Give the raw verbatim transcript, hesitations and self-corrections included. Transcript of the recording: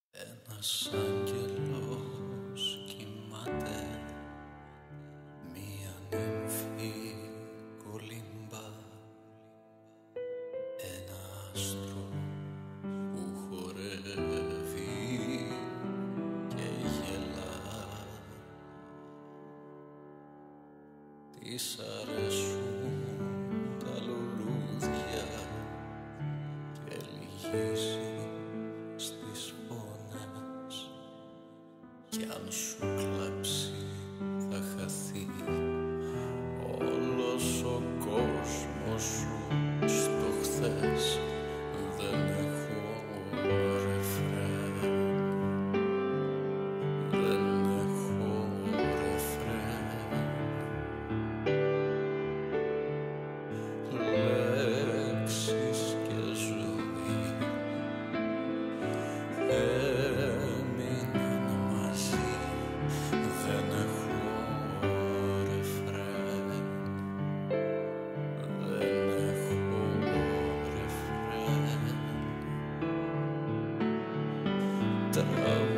Ένας άγγελος κοιμάται, μία νύμφη κολύμπα, ένα άστρο που χορεύει και γελά. Της αρέσουν τα λουλούδια και λυγίζει στις φωνές, κι αν σου κλάψει θα χαθεί όλος ο κόσμος σου στο χθες. Δεν έχω ρεφρέν, δεν έχω ρεφρέν. Λέξεις και ζωή έμειναν μαζί, δεν έχω ρεφρέν, δεν έχω ρεφρέν. Τραγούδι